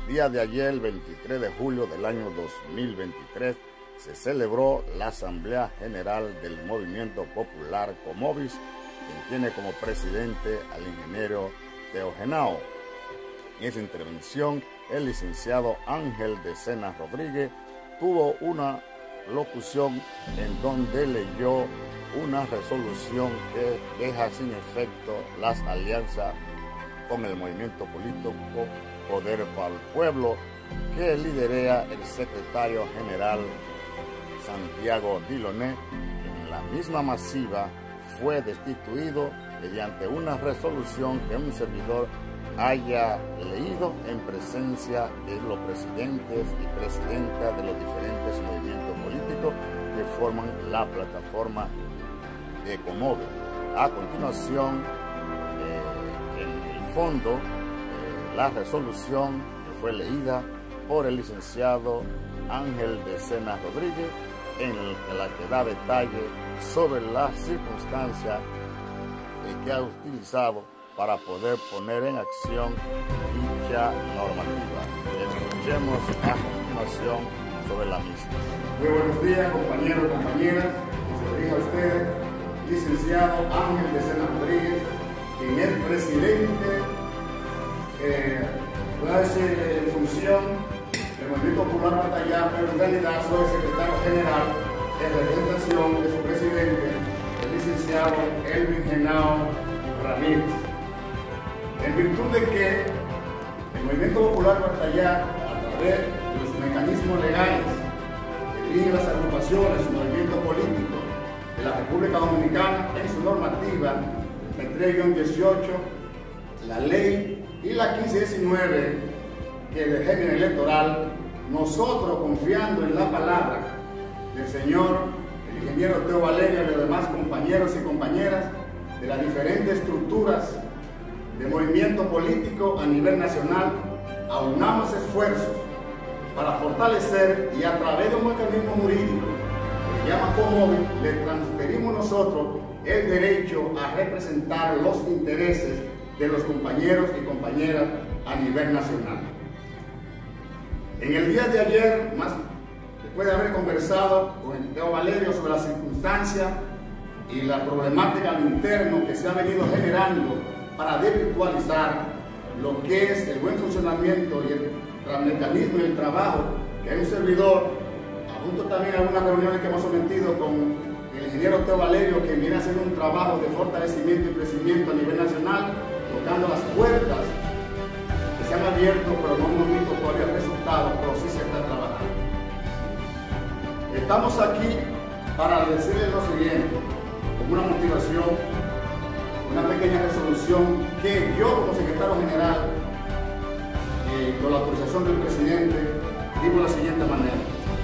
El día de ayer, el 23 de julio del año 2023, se celebró la Asamblea General del Movimiento Popular Comovis, quien tiene como presidente al ingeniero Teo Henao. En esa intervención, el licenciado Ángel de Sena Rodríguez tuvo una locución en donde leyó una resolución que deja sin efecto las alianzas con el movimiento político Poder para el Pueblo, que lidera el secretario general Santiago Diloné. En la misma masiva fue destituido mediante una resolución que un servidor haya leído en presencia de los presidentes y presidentas de los diferentes movimientos políticos que forman la plataforma de Comovis. A continuación, en el fondo, la resolución que fue leída por el licenciado Ángel de Sena Rodríguez, en la que da detalle sobre las circunstancias que ha utilizado para poder poner en acción dicha normativa. Escuchemos a continuación sobre la misma. Muy buenos días, compañeros y compañeras. Se dirige a ustedes, licenciado Ángel de Sena Rodríguez, quien es presidente, puede decir en función del Movimiento Popular Batallá, pero en realidad soy el secretario general en representación de su presidente, el licenciado Elvin Henao Ramírez. En virtud de que el Movimiento Popular Batallá, a través de los mecanismos legales que dirigen las agrupaciones y movimientos políticos de la República Dominicana, en su normativa 23-18, la ley y la 1519, que es del régimen electoral, nosotros, confiando en la palabra del señor el ingeniero Teo Valerio y los demás compañeros y compañeras de las diferentes estructuras de movimiento político a nivel nacional, aunamos esfuerzos para fortalecer, y a través de un mecanismo jurídico que se llama Comovis, le transferimos nosotros el derecho a representar los intereses de los compañeros y compañeras a nivel nacional. En el día de ayer, después de haber conversado con el Teo Valerio sobre las circunstancias y la problemática al interno que se ha venido generando para desvirtualizar lo que es el buen funcionamiento y el mecanismo y el trabajo que hay un servidor, junto también a algunas reuniones que hemos sometido con el ingeniero Teo Valerio, que viene haciendo un trabajo de fortalecimiento y crecimiento a nivel nacional, tocando las puertas que se han abierto, pero no hemos visto todavía resultados, pero sí se está trabajando. Estamos aquí para decirles lo siguiente, como una motivación, una pequeña resolución que yo como secretario general, con la autorización del presidente, digo de la siguiente manera.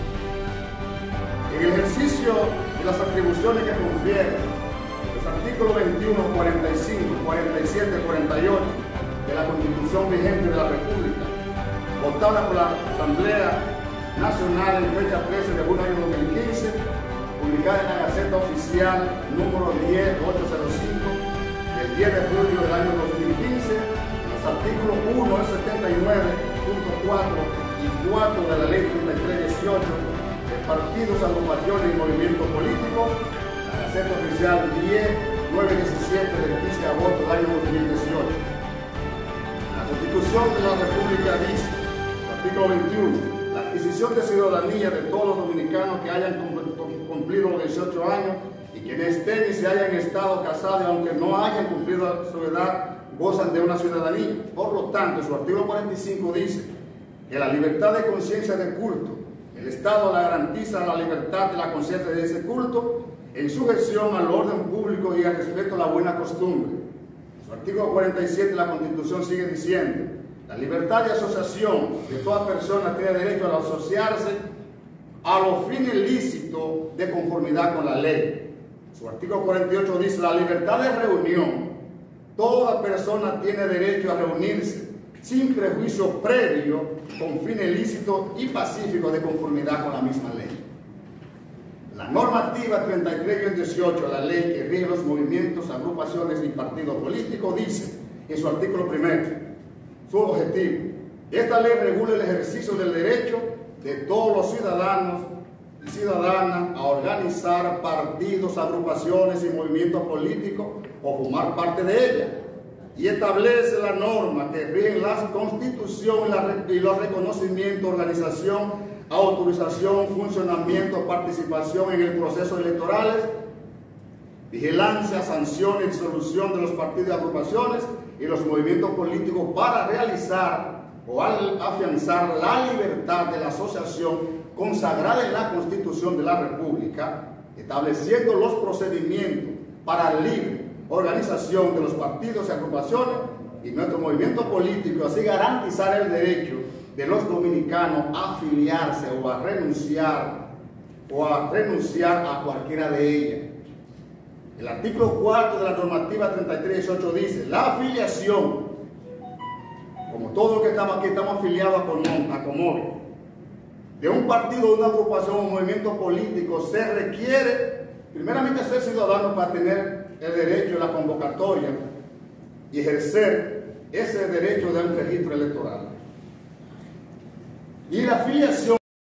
En el ejercicio de las atribuciones que confieren los artículos 21, 45, 47, 48 de la Constitución vigente de la República, votada por la Asamblea Nacional en fecha 13 de junio de 2015, publicada en la Gaceta Oficial número 10805 del 10 de julio del año 2015, los artículos 1, 79.4 y 4 de la Ley 3318 de partidos, agrupaciones y movimientos políticos, la Gaceta Oficial 10.917 del 15 de agosto del año 2018. La Constitución de la República dice, artículo 21, la adquisición de ciudadanía de todos los dominicanos que hayan cumplido los 18 años y quienes estén y se hayan estado casados, aunque no hayan cumplido su edad, gozan de una ciudadanía. Por lo tanto, su artículo 45 dice que la libertad de conciencia de culto, el Estado la garantiza la libertad de la conciencia de ese culto en sujeción al orden público y al respeto a la buena costumbre. Su artículo 47 de la Constitución sigue diciendo: la libertad de asociación de toda persona tiene derecho a asociarse a los fines lícitos de conformidad con la ley. Su artículo 48 dice: la libertad de reunión. Toda persona tiene derecho a reunirse sin prejuicio previo, con fines lícitos y pacíficos de conformidad con la misma ley. La normativa 33-18, la ley que rige los movimientos, agrupaciones y partidos políticos, dice en su artículo primero, su objetivo: Esta ley regula el ejercicio del derecho de todos los ciudadanos y ciudadanas a organizar partidos, agrupaciones y movimientos políticos o formar parte de ella, y establece la norma que rige la constitución y los reconocimientos, organización, autorización, funcionamiento, participación en el proceso electorales, vigilancia, sanción y disolución de los partidos y agrupaciones y los movimientos políticos para realizar o afianzar la libertad de la asociación consagrada en la Constitución de la República, estableciendo los procedimientos para libre organización de los partidos y agrupaciones y nuestro movimiento político, así garantizar el derecho de los dominicanos a afiliarse o a renunciar a cualquiera de ellas. El artículo 4 de la normativa 3318 dice: la afiliación, como todos los que estamos aquí estamos afiliados a Comovis, de un partido, una agrupación o movimiento político, se requiere primeramente ser ciudadano para tener el derecho a la convocatoria y ejercer ese derecho de un registro electoral. Y la afiliación